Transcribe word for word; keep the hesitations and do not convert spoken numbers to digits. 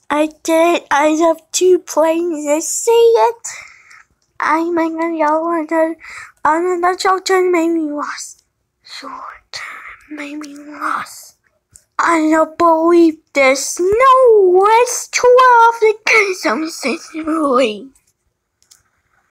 I did. I have two planes to see it. I'm gonna go on the on the children made me lost. Short made me lost. I don't believe this. No, it's twelve. The kids I'm sitting